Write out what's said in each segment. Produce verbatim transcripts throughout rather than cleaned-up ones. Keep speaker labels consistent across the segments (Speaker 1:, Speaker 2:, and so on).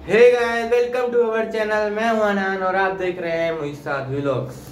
Speaker 1: Hey guys, welcome to our channel. मैं हूं अनान और आप देख रहे हैं मुइसाद व्लॉग्स।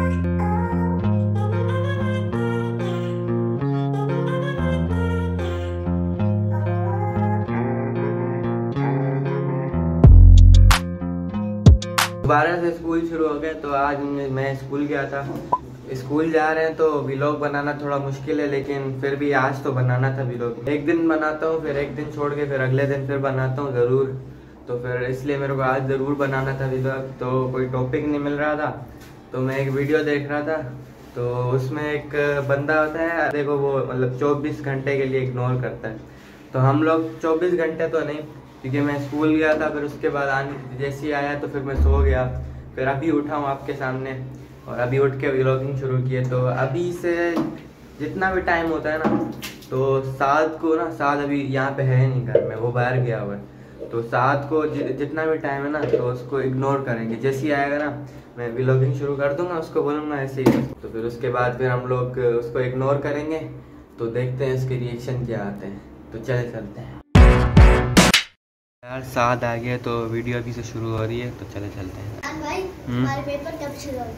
Speaker 1: दोबारा से स्कूल शुरू हो गया, तो आज मैं स्कूल गया था। स्कूल जा रहे हैं तो व्लॉग बनाना थोड़ा मुश्किल है, लेकिन फिर भी आज तो बनाना था व्लॉग। एक दिन बनाता हूँ, फिर एक दिन छोड़ के फिर अगले दिन फिर बनाता हूँ ज़रूर। तो फिर इसलिए मेरे को आज ज़रूर बनाना था व्लॉग। तो कोई टॉपिक नहीं मिल रहा था, तो मैं एक वीडियो देख रहा था। तो उसमें एक बंदा होता है, देखो वो मतलब चौबीस घंटे के लिए इग्नोर करता है। तो हम लोग चौबीस घंटे तो नहीं, क्योंकि मैं स्कूल गया था, फिर उसके बाद आने जैसे ही आया तो फिर मैं सो गया। फिर अभी उठा हूँ आपके सामने और अभी उठ के व्लॉगिंग शुरू की है। तो अभी से जितना भी टाइम होता है ना, तो सात को ना, सात अभी यहाँ पे है नहीं घर में, वो बाहर गया हुआ है। तो सात को जि, जितना भी टाइम है ना, तो उसको इग्नोर करेंगे। जैसे ही आएगा ना, मैं व्लॉगिंग शुरू कर दूंगा, उसको बोलूँगा ऐसे ही। तो फिर उसके बाद फिर हम लोग उसको इग्नोर करेंगे। तो देखते हैं उसके रिएक्शन क्या आते हैं। तो चले चलते हैं यार। साथ आ गया तो वीडियो अभी से शुरू हो रही है, तो चले चलते हैं।
Speaker 2: भाई हमारे पेपर कब शुरू होंगे?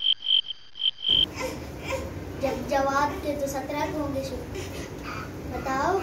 Speaker 2: जब जवाब के तो सत्रह को होंगे शुरू। बताओ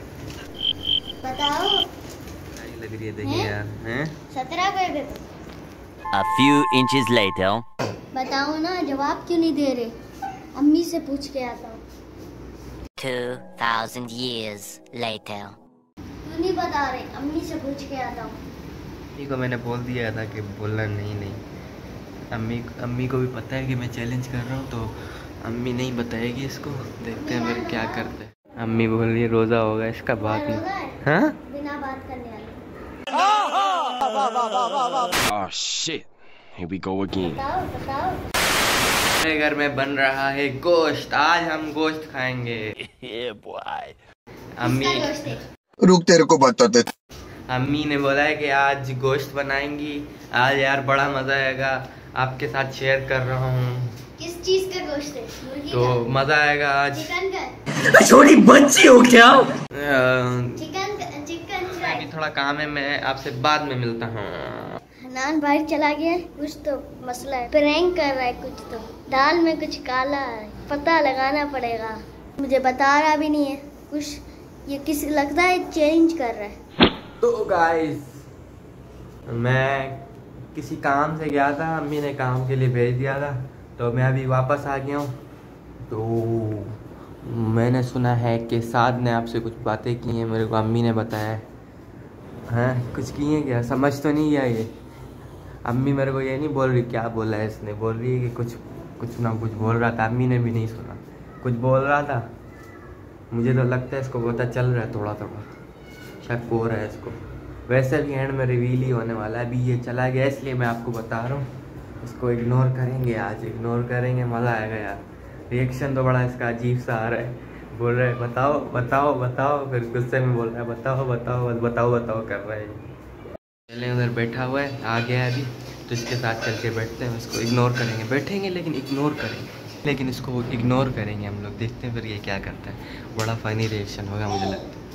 Speaker 2: बताओ
Speaker 1: लग रही है, देखिए यार, हैं
Speaker 2: सत्रह को है paper.
Speaker 3: A few inches later.
Speaker 2: बताओ ना, जवाब क्यों नहीं दे रहे? अम्मी से पूछ के आता हूँ।
Speaker 3: Two thousand years later.
Speaker 2: क्यों नहीं बता रहे? अम्मी से पूछ के आता हूँ।
Speaker 1: अम्मी को मैंने बोल दिया था कि बोलना नहीं नहीं। अम्मी अम्मी को भी पता है कि मैं चैलेंज कर रहा हूँ, तो अम्मी नहीं बताएगी इसको। देखते हैं फिर क्या करते हैं। अम्मी बोल रही है रोज़ा होगा इसका, बात नहीं। हाँ,
Speaker 2: बिना बात करने वाले।
Speaker 4: Oh shit, here we go again.
Speaker 2: बताओ बताओ।
Speaker 1: मेरे घर में बन रहा है गोश्त। आज हम गोश्त खाएंगे।
Speaker 3: Yeah, boy.
Speaker 1: अम्मी
Speaker 2: किसका दोस्त है?
Speaker 5: रुक तेरे को बताते।
Speaker 1: अम्मी ने बोला है कि आज गोश्त बनाएंगी। आज यार बड़ा मज़ा आएगा, आपके साथ शेयर कर रहा हूँ।
Speaker 2: किस चीज का गोश्त है? मुर्गी
Speaker 1: तो
Speaker 2: का?
Speaker 1: मज़ा आएगा आज।
Speaker 2: चिकन का?
Speaker 1: छोटी बच्ची हो क्या?
Speaker 2: चिकन का? चिकन
Speaker 1: अभी
Speaker 2: फ्राई।
Speaker 1: थोड़ा काम है, मैं आपसे बाद में मिलता हूँ।
Speaker 2: हनान बाहर चला गया है, कुछ तो मसला है। प्रैंक कर रहा है कुछ तो। दाल में कुछ काला है, पता लगाना पड़ेगा। मुझे बता रहा भी नहीं है कुछ। ये किस लगता है चेंज कर रहा है।
Speaker 1: तो गाइस, मैं किसी काम से गया था, अम्मी ने काम के लिए भेज दिया था, तो मैं अभी वापस आ गया हूँ। तो मैंने सुना है कि साद ने आपसे कुछ बातें की हैं, मेरे को अम्मी ने बताया है। हैं कुछ की हैं क्या? समझ तो नहीं गया ये। अम्मी मेरे को ये नहीं बोल रही क्या बोला है इसने, बोल रही है कि कुछ कुछ ना कुछ बोल रहा था। अम्मी ने भी नहीं सुना, कुछ बोल रहा था। मुझे तो लगता है इसको पता चल रहा है, थोड़ा थोड़ा शक हो रहा है इसको। वैसे भी एंड में रिवील ही होने वाला है। अभी ये चला गया इसलिए मैं आपको बता रहा हूँ। इसको इग्नोर करेंगे, आज इग्नोर करेंगे, मज़ा आएगा यार। रिएक्शन तो बड़ा इसका अजीब सा आ रहा है। बोल रहा है बताओ बताओ बताओ, फिर गुस्से में बोल रहा है बताओ बताओ बताओ बताओ कर रहा है। पहले उधर बैठा हुआ है, आ गया है अभी, तो इसके साथ चल के बैठते हैं। इसको इग्नोर करेंगे, बैठेंगे लेकिन इग्नोर करेंगे, लेकिन इसको इग्नोर करेंगे हम लोग। देखते हैं फिर ये क्या करता है। बड़ा फनी रिएक्शन होगा मुझे लगता है।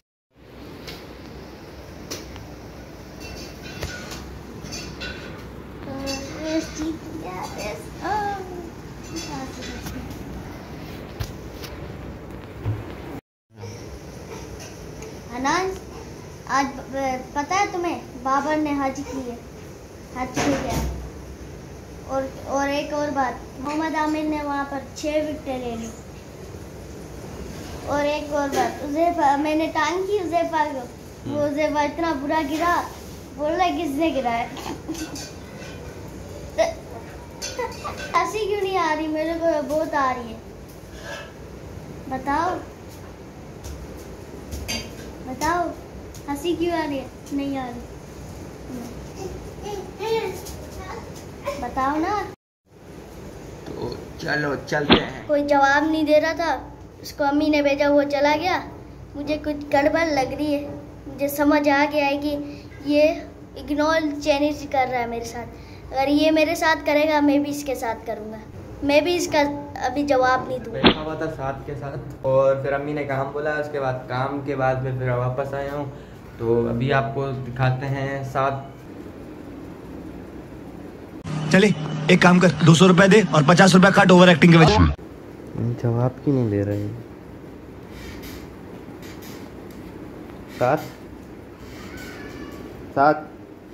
Speaker 2: हनान, आज पता है तुम्हें, बाबर ने हज की है। हज की है। और और एक और बात, मोहम्मद आमिर ने वहाँ पर छः विकेटें ले ली। और एक और बात, उज़ैफा, मैंने टांग की उज़ैफा को, वो उज़ैफा इतना बुरा गिरा, बोल रहा है किसने गिरा है। हंसी क्यों नहीं आ रही? मेरे को बहुत आ रही है। बताओ बताओ, हंसी क्यों आ रही है? नहीं आ रही, बताओ ना।
Speaker 1: तो चलो चलते हैं।
Speaker 2: कोई जवाब नहीं दे रहा था, उसको अम्मी ने भेजा, वो चला गया। मुझे कुछ गड़बड़ लग रही है। मुझे समझ आ गया है कि ये इग्नोर चैलेंज कर रहा है मेरे साथ। अगर ये मेरे साथ करेगा, मैं भी इसके साथ करूँगा। मैं भी इसका अभी जवाब नहीं दूँ।
Speaker 1: बैठा हुआ था साथ के साथ, और फिर अम्मी ने काम बोला। उसके बाद काम के बाद में फिर वापस आया हूँ। तो अभी आपको दिखाते हैं साथ
Speaker 5: चले एक काम कर, दो सौ रुपए दे और पचास रुपए काट ओवर एक्टिंग के वजह।
Speaker 1: जवाब क्यों नहीं दे रहे? सात सात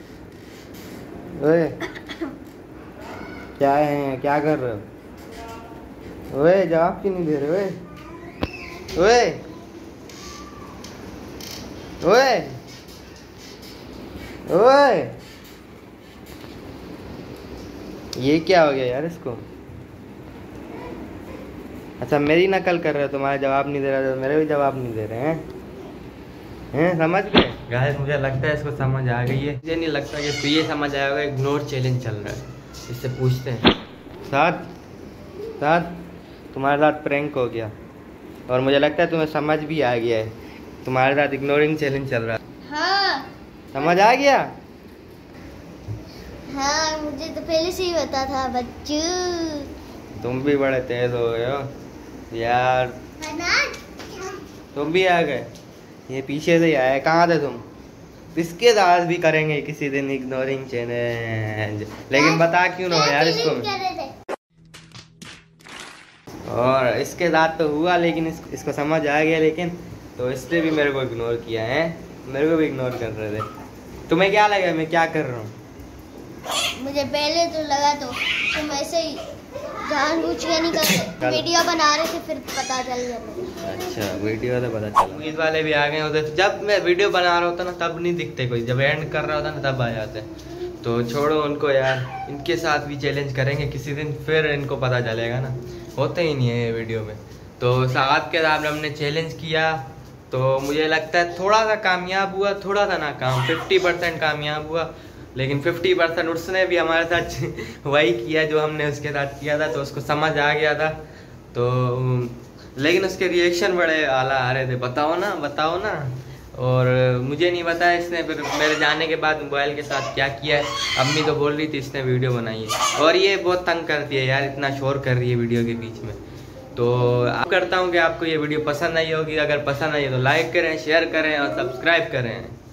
Speaker 1: ओए क्या है, क्या कर रहे हो? ओए जवाब क्यों नहीं दे रहे? ओए ओए ओए ओए, ये क्या हो गया यार इसको? अच्छा मेरी नकल कर रहे हो, तुम्हारा जवाब नहीं दे रहा तो मेरे भी जवाब नहीं दे रहे हैं हैं समझ गए गाइस? मुझे लगता है इसको समझ आ गई है। मुझे नहीं लगता कि इसको ये समझ आया होगा। इग्नोर चैलेंज चल रहा है, इससे पूछते हैं। साथ साथ तुम्हारे साथ प्रैंक हो गया और मुझे लगता है तुम्हें समझ भी आ गया है। तुम्हारे साथ इग्नोरिंग चैलेंज चल रहा है।
Speaker 2: हाँ
Speaker 1: समझ आ गया?
Speaker 2: हाँ मुझे तो पहले से ही पता था बच्चू।
Speaker 1: तुम भी बड़े तेज हो गए हो यार। तुम भी आ गए, ये पीछे से ही आया। कहाँ थे तुम? इसके साथ भी करेंगे किसी दिन इग्नोरिंग चैलेंज, लेकिन बता क्यों ना यार इसको। और इसके साथ तो हुआ लेकिन इस, इसको समझ आ गया, लेकिन तो इसने भी मेरे को इग्नोर किया है। मेरे को भी इग्नोर कर रहे थे। तुम्हें क्या लगा मैं क्या कर रहा हूँ?
Speaker 2: मुझे पहले तो लगा तो तुम ऐसे ही जानबूझ के नहीं करते, वीडियो बना रहे थे, फिर पता चल गया।
Speaker 1: अच्छा वीडियो तो पता चला। मूवीज वाले भी आ गए होते। जब मैं वीडियो बना रहा होता ना तब नहीं दिखते कोई, जब एंड कर रहा होता ना तब आ जाते। तो छोड़ो उनको यार, इनके साथ भी चैलेंज करेंगे किसी दिन, फिर इनको पता चलेगा ना। होते ही नहीं है ये वीडियो में। तो साथ के साथ हमने चैलेंज किया तो मुझे लगता है थोड़ा सा कामयाब हुआ, थोड़ा सा नाकाम। फिफ्टी परसेंट कामयाब हुआ, लेकिन फिफ्टी परसेंट उसने भी हमारे साथ वही किया जो हमने उसके साथ किया था। तो उसको समझ आ गया था। तो लेकिन उसके रिएक्शन बड़े आला आ रहे थे, बताओ ना बताओ ना। और मुझे नहीं पता इसने फिर मेरे जाने के बाद मोबाइल के साथ क्या किया है। अम्मी तो बोल रही थी इसने वीडियो बनाई है, और ये बहुत तंग करती है यार, इतना शोर कर रही है वीडियो के बीच में। तो आप करता हूँ कि आपको ये वीडियो पसंद आई होगी। अगर पसंद आई तो लाइक करें, शेयर करें और सब्सक्राइब करें।